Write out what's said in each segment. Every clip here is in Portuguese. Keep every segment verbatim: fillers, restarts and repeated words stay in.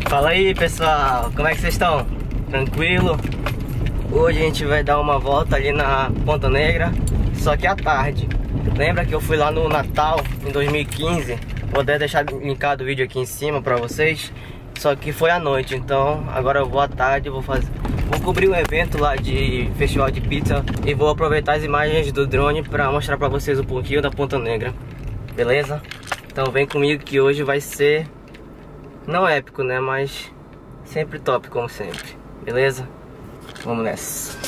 Fala aí, pessoal, como é que vocês estão? Tranquilo? Hoje a gente vai dar uma volta ali na Ponta Negra, só que à tarde. Lembra que eu fui lá no Natal em dois mil e quinze? Vou até deixar linkado o vídeo aqui em cima pra vocês. Só que foi à noite, então agora eu vou à tarde, vou fazer, vou cobrir um evento lá de festival de pizza e vou aproveitar as imagens do drone pra mostrar pra vocês um pouquinho da Ponta Negra. Beleza? Então vem comigo que hoje vai ser, não épico, né, mas sempre top como sempre. Beleza? Vamos nessa.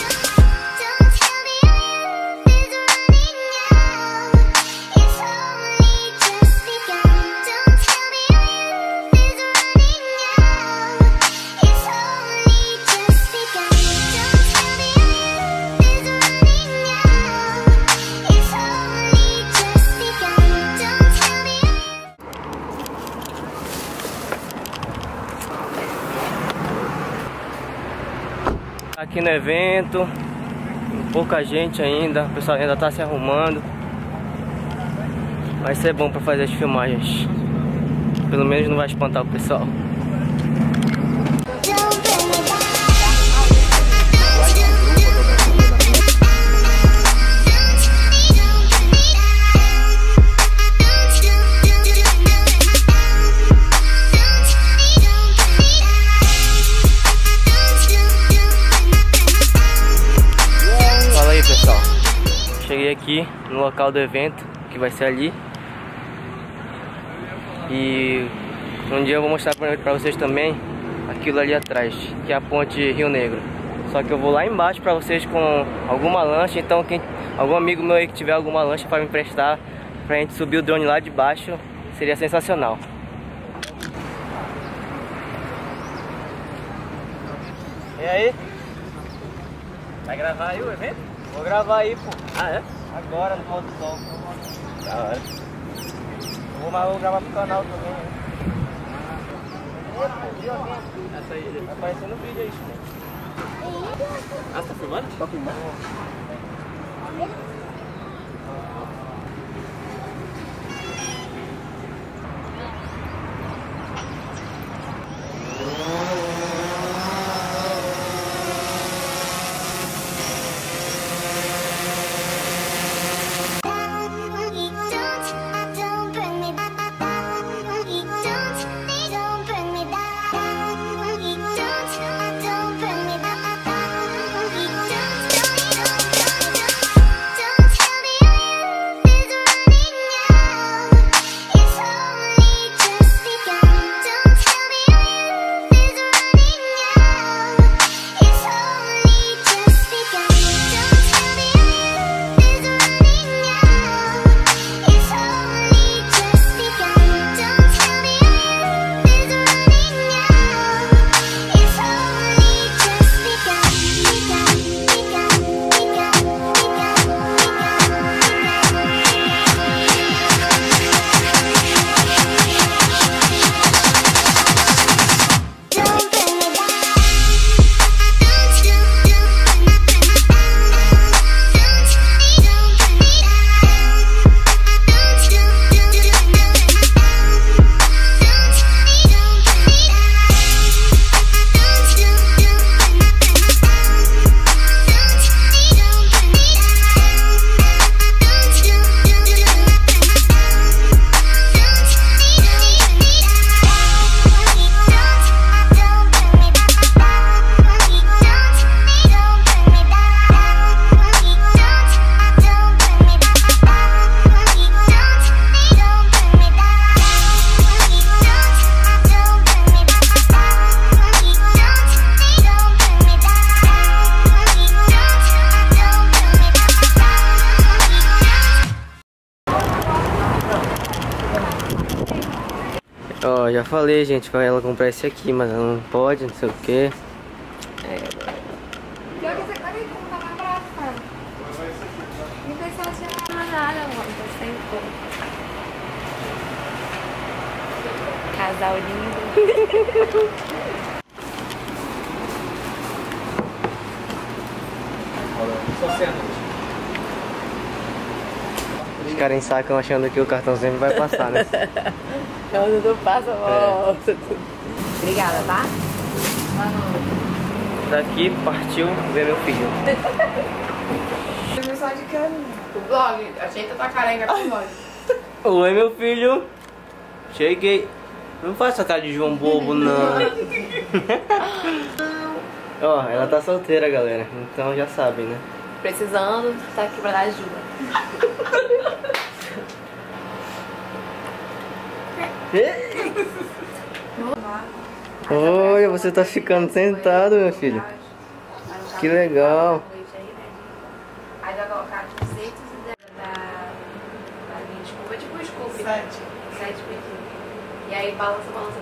Aqui no evento, pouca gente ainda, o pessoal ainda tá se arrumando. Vai ser bom pra fazer as filmagens. Pelo menos não vai espantar o pessoal. Cheguei aqui no local do evento, que vai ser ali. E um dia eu vou mostrar pra, pra vocês também aquilo ali atrás, que é a ponte Rio Negro. Só que eu vou lá embaixo pra vocês com alguma lancha. Então quem, algum amigo meu aí que tiver alguma lancha pra me emprestar, pra gente subir o drone lá de baixo, seria sensacional. E aí? Vai gravar aí o evento? Vou gravar aí, pô. Ah, é? Agora, no pôr do sol. Da hora. Eu vou, mas eu vou gravar pro canal também, né? Essa aí, tá aparecendo no vídeo aí, pô. Ah, você tá filmando? Tá filmando? Ó, oh, já falei, gente, pra ela comprar esse aqui, mas ela não pode, não sei o que. É, pior que esse cara não tá mais barato, cara. Não tem só assim nada, mano. Tô sem cor. Casal lindo. Só cena. Os caras ensacam achando que o cartãozinho vai passar, né? Quando tu passa, volta. É. Obrigada, tá? Daqui partiu ver meu filho. Mensagem de carinho. O vlog, ajeita tua careca com o vlog. Oi, meu filho. Cheguei. Não faça cara de João Bobo, não. Ó, ela tá solteira, galera. Então já sabem, né? Precisando, tá aqui pra dar ajuda. Olha, você tá ficando sentado, meu filho. Que legal. Aí vai colocar aqui seis da minha escova, tipo um scoop. Sete. Sete pequenos. E aí balança, balança.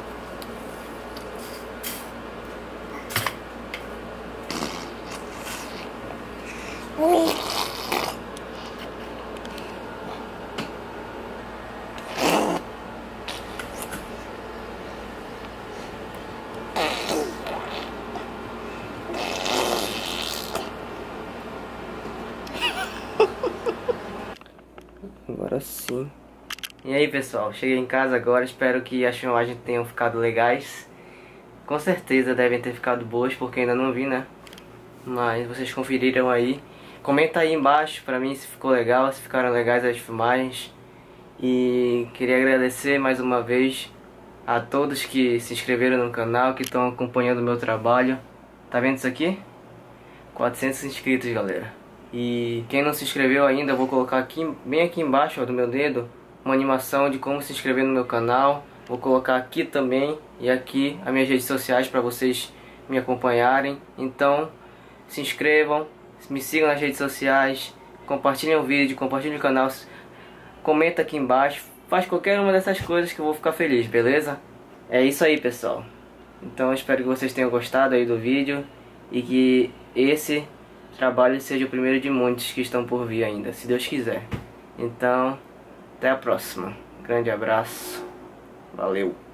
Agora sim. E aí, pessoal, cheguei em casa agora. Espero que as filmagens tenham ficado legais. Com certeza devem ter ficado boas, porque ainda não vi, né? Mas vocês conferiram aí. Comenta aí embaixo pra mim se ficou legal, se ficaram legais as filmagens. E queria agradecer mais uma vez a todos que se inscreveram no canal, que estão acompanhando o meu trabalho. Tá vendo isso aqui? quatrocentos inscritos, galera. E quem não se inscreveu ainda, eu vou colocar aqui, bem aqui embaixo, ó, do meu dedo, uma animação de como se inscrever no meu canal. Vou colocar aqui também e aqui as minhas redes sociais para vocês me acompanharem. Então, se inscrevam, me sigam nas redes sociais, compartilhem o vídeo, compartilhem o canal, comenta aqui embaixo, faz qualquer uma dessas coisas que eu vou ficar feliz, beleza? É isso aí, pessoal. Então, eu espero que vocês tenham gostado aí do vídeo e que esse trabalho seja o primeiro de muitos que estão por vir ainda, se Deus quiser. Então, até a próxima. Grande abraço. Valeu.